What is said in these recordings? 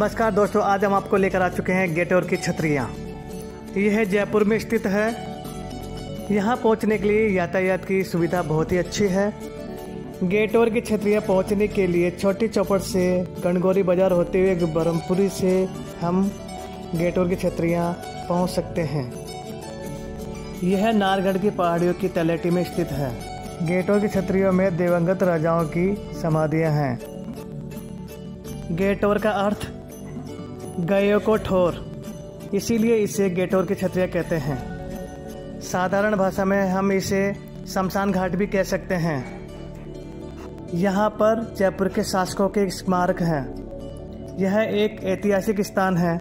नमस्कार दोस्तों, आज हम आपको लेकर आ चुके हैं गेटोर की छतरियाँ। यह जयपुर में स्थित है। यहाँ पहुँचने के लिए यातायात की सुविधा बहुत ही अच्छी है। गेटोर की छतरियाँ पहुँचने के लिए छोटी चौपड़ से गणगौरी बाजार होते हुए ब्रह्मपुरी से हम गेटोर की छतरियाँ पहुँच सकते हैं। यह नारगढ़ की पहाड़ियों की तलहटी में स्थित है। गेटोर की छतरियों में दिवंगत राजाओं की समाधियाँ हैं। गेटोर का अर्थ गयों को ठोर, इसीलिए इसे गेटोर की छतरियाँ कहते हैं। साधारण भाषा में हम इसे शमशान घाट भी कह सकते हैं। यहाँ पर जयपुर के शासकों के स्मारक हैं। यह एक ऐतिहासिक स्थान है।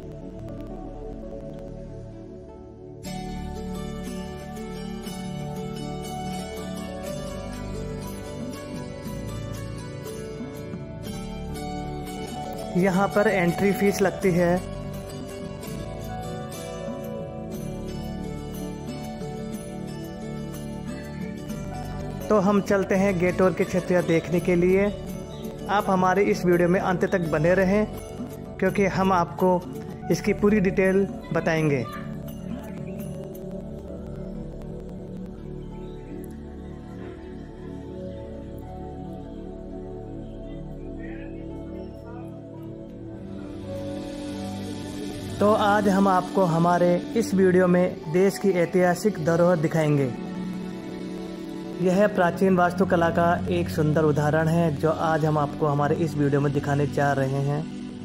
यहाँ पर एंट्री फीस लगती है। तो हम चलते हैं गेटोर की छतरियाँ देखने के लिए। आप हमारे इस वीडियो में अंत तक बने रहें, क्योंकि हम आपको इसकी पूरी डिटेल बताएंगे। तो आज हम आपको हमारे इस वीडियो में देश की ऐतिहासिक धरोहर दिखाएंगे। यह प्राचीन वास्तुकला का एक सुंदर उदाहरण है जो आज हम आपको हमारे इस वीडियो में दिखाने जा रहे हैं।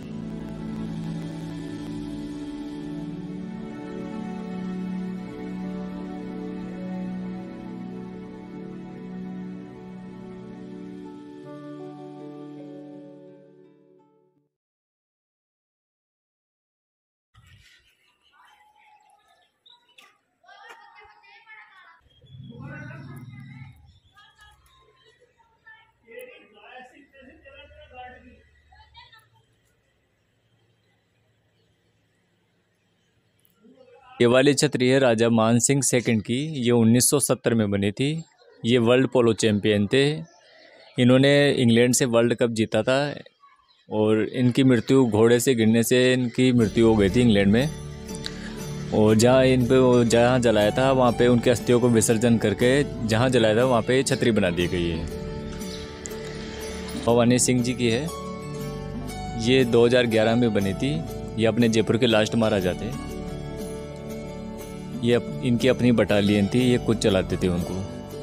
ये वाली छतरी है राजा मान सिंह सेकंड की। ये 1970 में बनी थी। ये वर्ल्ड पोलो चैंपियन थे। इन्होंने इंग्लैंड से वर्ल्ड कप जीता था और इनकी मृत्यु घोड़े से गिरने से इनकी मृत्यु हो गई थी इंग्लैंड में। और जहाँ जलाया था वहाँ पे उनके अस्थियों को विसर्जन करके जहाँ जलाया था वहाँ पे छतरी बना दी गई है। भवानी सिंह जी की है। ये 2011 में बनी थी। ये अपने जयपुर के लास्ट महाराजा थे। ये इनकी अपनी बटालियन थी। ये खुद चलाते थे उनको।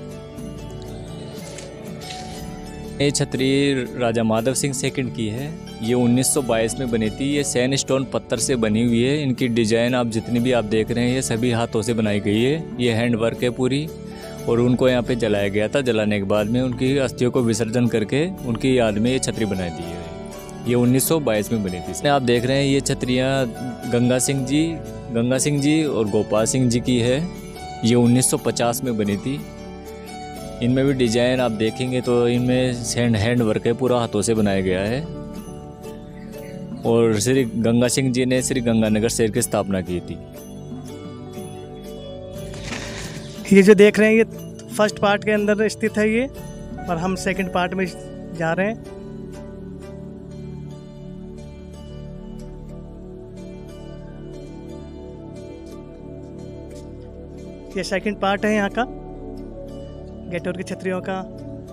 ये छतरी राजा माधव सिंह सेकंड की है। ये 1922 में बनी थी। ये सैंडस्टोन पत्थर से बनी हुई है। इनकी डिजाइन आप जितनी भी आप देख रहे हैं ये सभी हाथों से बनाई गई है। ये हैंड वर्क है पूरी। और उनको यहाँ पे जलाया गया था। जलाने के बाद में उनकी अस्थियों को विसर्जन करके उनकी याद में ये छतरी बनाई दी है। ये 1922 में बनी थी। इसमें आप देख रहे हैं ये छतरियाँ गंगा सिंह जी और गोपाल सिंह जी की है। ये 1950 में बनी थी। इनमें भी डिजाइन आप देखेंगे तो इनमें हैंड वर्क है, पूरा हाथों से बनाया गया है। और श्री गंगा सिंह जी ने श्री गंगानगर शहर की स्थापना की थी। ये जो देख रहे हैं ये फर्स्ट पार्ट के अंदर स्थित है ये, और हम सेकंड पार्ट में जा रहे हैं। ये सेकंड पार्ट है यहाँ का गेटोर की छतरियों का।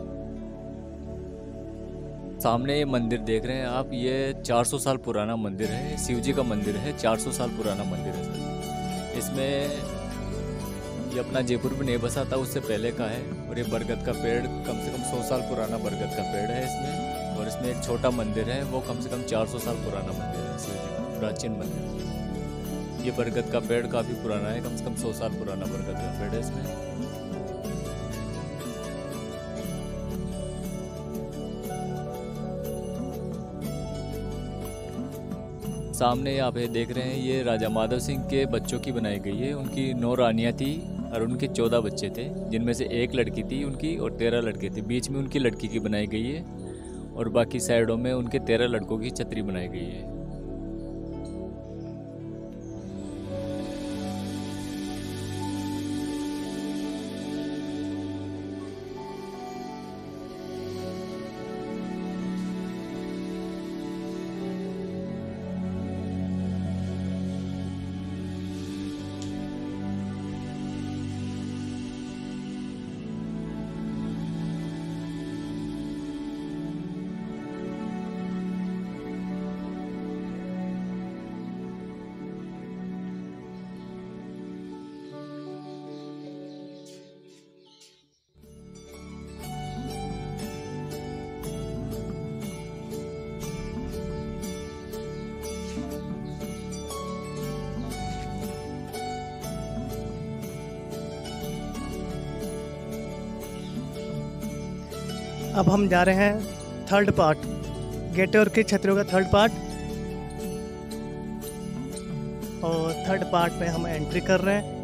सामने ये मंदिर देख रहे हैं आप। ये 400 साल पुराना मंदिर है। शिव जी का मंदिर है। 400 साल पुराना मंदिर है सर। इसमें ये अपना जयपुर में नहीं बसा था, उससे पहले का है। और ये बरगद का पेड़ कम से कम 100 साल पुराना बरगद का पेड़ है इसमें। और इसमें एक छोटा मंदिर है, वो कम से कम 400 साल पुराना मंदिर है शिव जी का, प्राचीन मंदिर। ये बरगद का पेड़ काफ़ी पुराना है, कम से कम 100 साल पुराना बरगद का पेड़ है इसमें। सामने यहाँ पे देख रहे हैं ये राजा माधव सिंह के बच्चों की बनाई गई है। उनकी 9 रानियाँ थी और उनके 14 बच्चे थे, जिनमें से एक लड़की थी उनकी और 13 लड़के थे। बीच में उनकी लड़की की बनाई गई है और बाकी साइडों में उनके 13 लड़कों की छतरी बनाई गई है। अब हम जा रहे हैं थर्ड पार्ट, गेटोर की छतरियों का थर्ड पार्ट। और थर्ड पार्ट में हम एंट्री कर रहे हैं।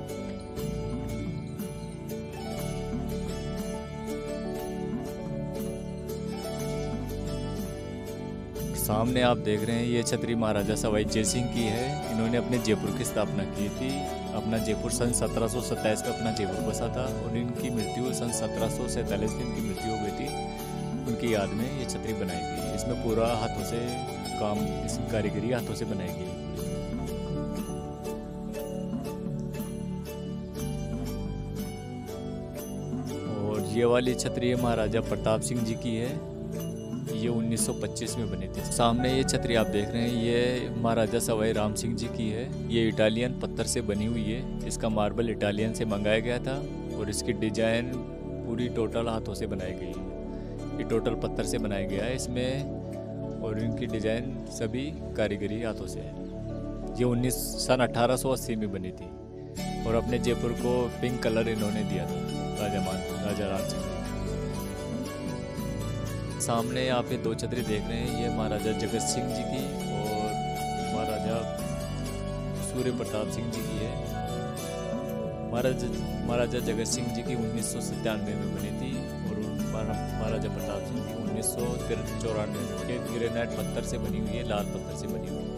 सामने आप देख रहे हैं ये छतरी महाराजा सवाई जय सिंह की है। इन्होंने अपने जयपुर की स्थापना की थी। अपना जयपुर सन 1727 में अपना जयपुर बसा था और इनकी मृत्यु सन 1747 में इनकी मृत्यु हो गई थी। उनकी याद में ये छतरी बनाई गई है। इसमें पूरा हाथों से काम, इस कारीगरी हाथों से बनाई गई है। और ये वाली छतरी महाराजा प्रताप सिंह जी की है। ये 1925 में बनी थी। सामने ये छतरी आप देख रहे हैं, ये महाराजा सवाई राम सिंह जी की है। ये इटालियन पत्थर से बनी हुई है। इसका मार्बल इटालियन से मंगाया गया था और इसकी डिजाइन पूरी टोटल हाथों से बनाई गई है। ये टोटल पत्थर से बनाया गया है इसमें, और इनकी डिजाइन सभी कारीगरी हाथों से है। ये सन 1880 में बनी थी और अपने जयपुर को पिंक कलर इन्होंने दिया था राजा राम सिंह। सामने आप ये दो छतरी देख रहे हैं, ये महाराजा जगत सिंह जी की और महाराजा सूर्य प्रताप सिंह जी की है। महाराजा जगत सिंह जी की 1997 में बनी थी और महाराजा प्रताप सिंह जी 1994 में। ये ग्रेनाइट पत्थर से बनी हुई है, लाल पत्थर से बनी हुई है।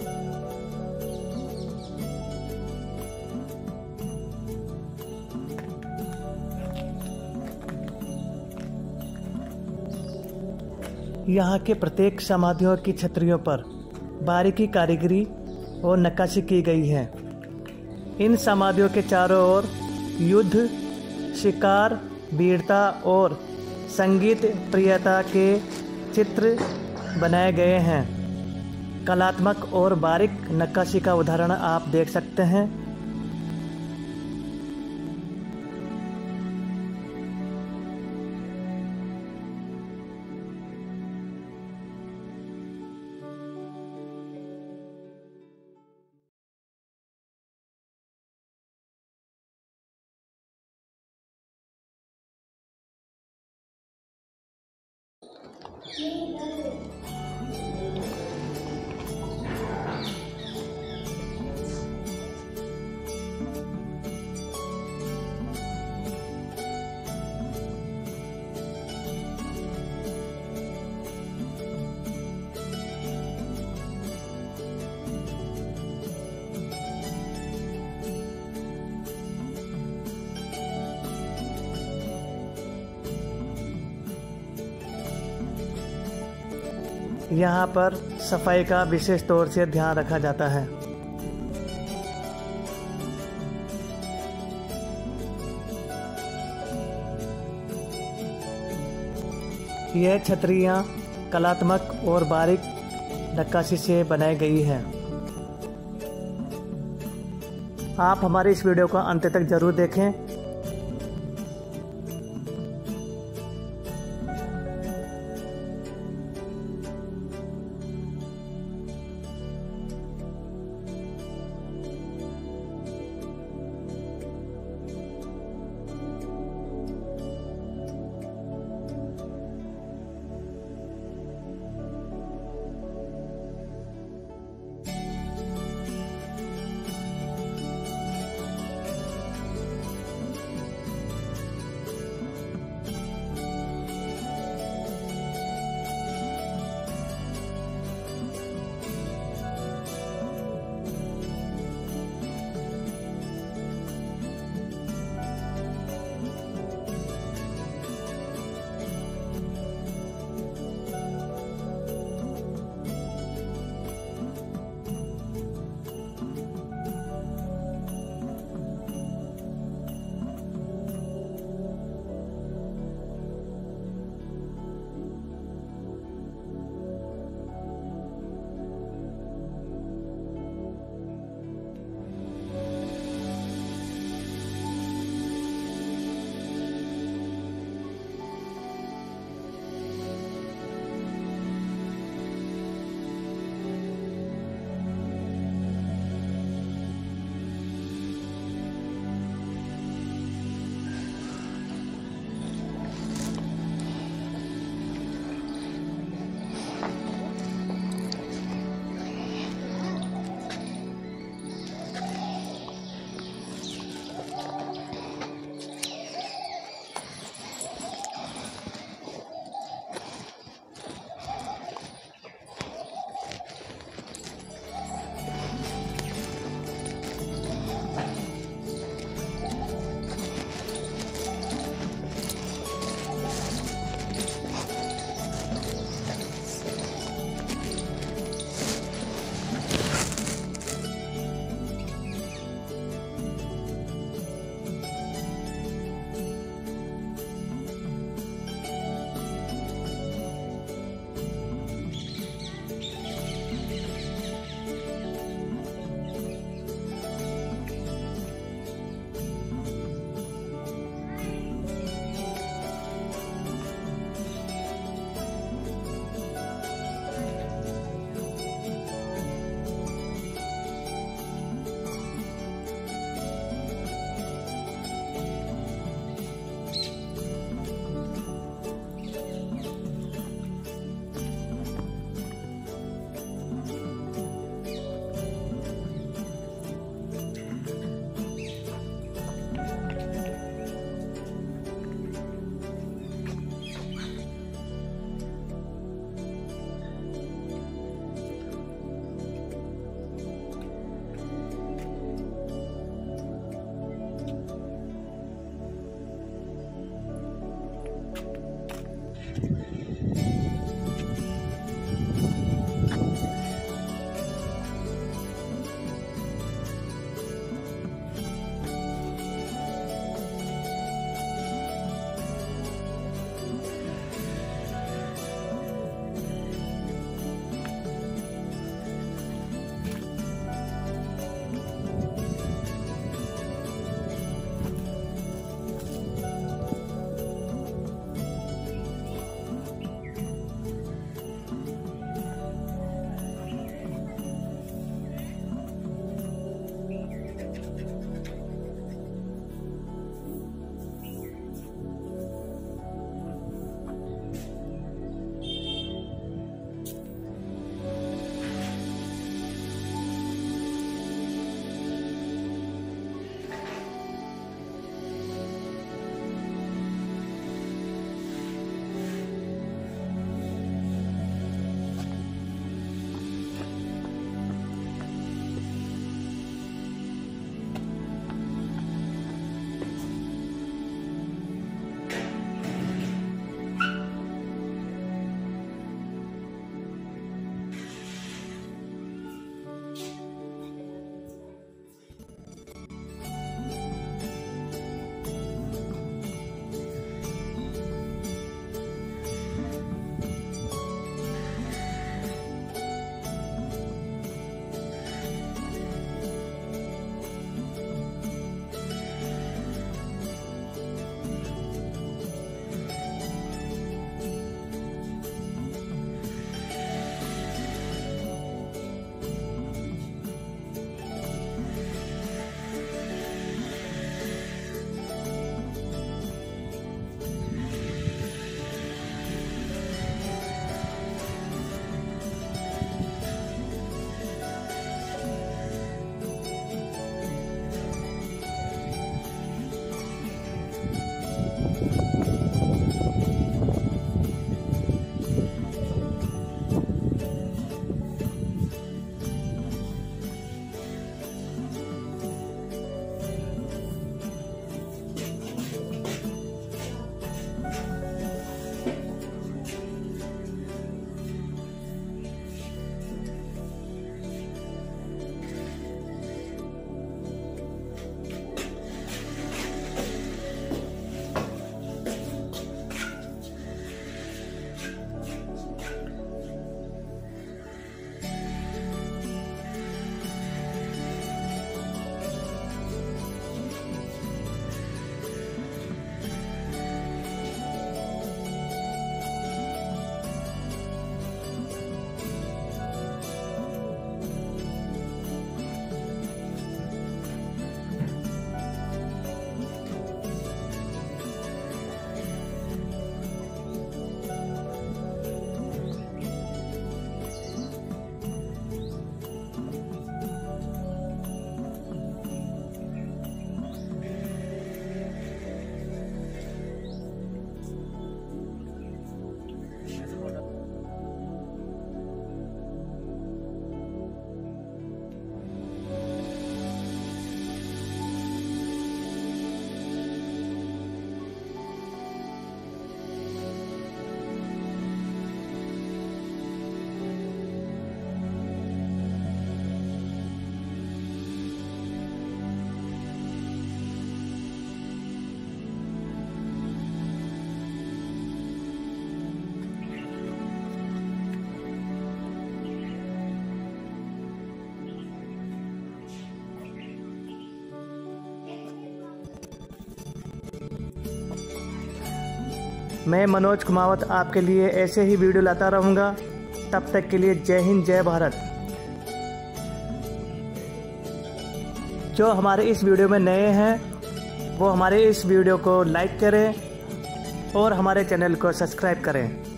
यहाँ के प्रत्येक समाधियों की छतरियों पर बारीकी कारीगरी और नक्काशी की गई है। इन समाधियों के चारों ओर युद्ध, शिकार, वीरता और संगीत प्रियता के चित्र बनाए गए हैं। कलात्मक और बारीक नक्काशी का उदाहरण आप देख सकते हैं। यहाँ पर सफाई का विशेष तौर से ध्यान रखा जाता है। यह छतरियाँ कलात्मक और बारीक नक्काशी से बनाई गई हैं। आप हमारे इस वीडियो को अंत तक जरूर देखें। मैं मनोज कुमावत आपके लिए ऐसे ही वीडियो लाता रहूँगा। तब तक के लिए जय हिंद, जय भारत। जो हमारे इस वीडियो में नए हैं वो हमारे इस वीडियो को लाइक करें और हमारे चैनल को सब्सक्राइब करें।